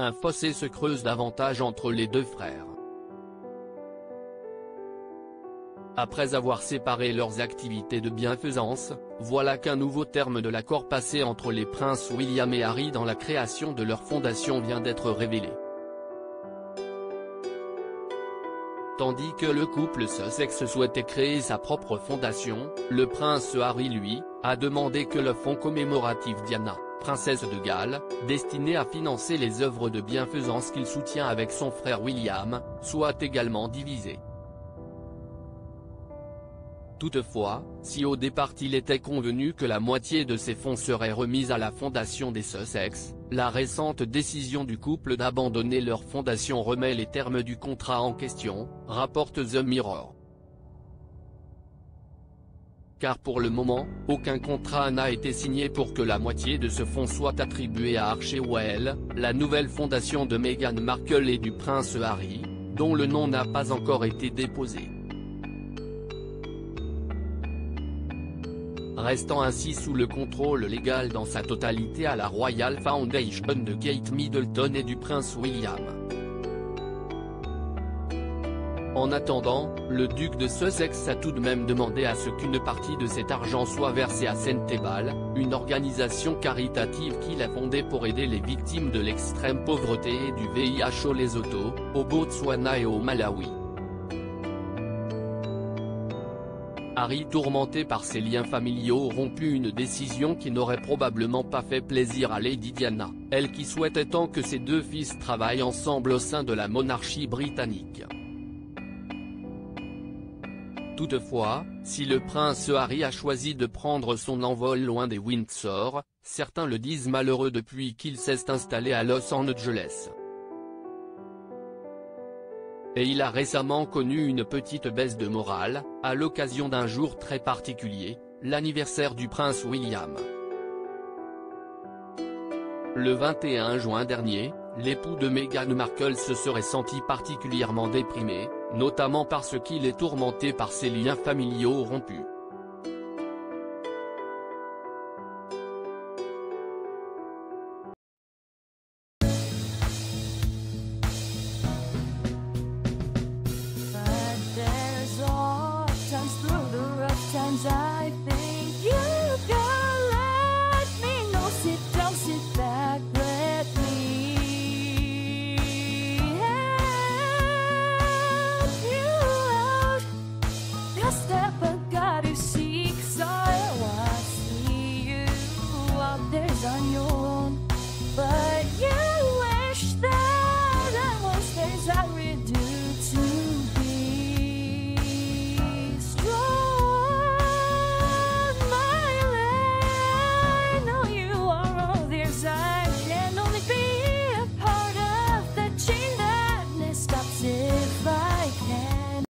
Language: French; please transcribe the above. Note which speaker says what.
Speaker 1: un fossé se creuse davantage entre les deux frères. Après avoir séparé leurs activités de bienfaisance, voilà qu'un nouveau terme de l'accord passé entre les princes William et Harry dans la création de leur fondation vient d'être révélé. Tandis que le couple Sussex souhaitait créer sa propre fondation, le prince Harry lui, a demandé que le fonds commémoratif Diana, princesse de Galles, destiné à financer les œuvres de bienfaisance qu'il soutient avec son frère William, soit également divisé. Toutefois, si au départ il était convenu que la moitié de ces fonds serait remise à la fondation des Sussex, la récente décision du couple d'abandonner leur fondation remet les termes du contrat en question, rapporte The Mirror. Car pour le moment, aucun contrat n'a été signé pour que la moitié de ce fonds soit attribuée à Archewell, la nouvelle fondation de Meghan Markle et du prince Harry, dont le nom n'a pas encore été déposé. Restant ainsi sous le contrôle légal dans sa totalité à la Royal Foundation de Kate Middleton et du prince William. En attendant, le duc de Sussex a tout de même demandé à ce qu'une partie de cet argent soit versée à Sentebale, une organisation caritative qu'il a fondée pour aider les victimes de l'extrême pauvreté et du VIH au Lesotho, au Botswana et au Malawi. Harry, tourmenté par ses liens familiaux, rompu une décision qui n'aurait probablement pas fait plaisir à Lady Diana, elle qui souhaitait tant que ses deux fils travaillent ensemble au sein de la monarchie britannique. Toutefois, si le prince Harry a choisi de prendre son envol loin des Windsor, certains le disent malheureux depuis qu'il s'est installé à Los Angeles. Et il a récemment connu une petite baisse de morale, à l'occasion d'un jour très particulier, l'anniversaire du prince William. Le 21 juin dernier, l'époux de Meghan Markle se serait senti particulièrement déprimé, notamment parce qu'il est tourmenté par ses liens familiaux rompus.
Speaker 2: I think you can let me know. Sit down, sit back, let me help you out. Just step, I got you see.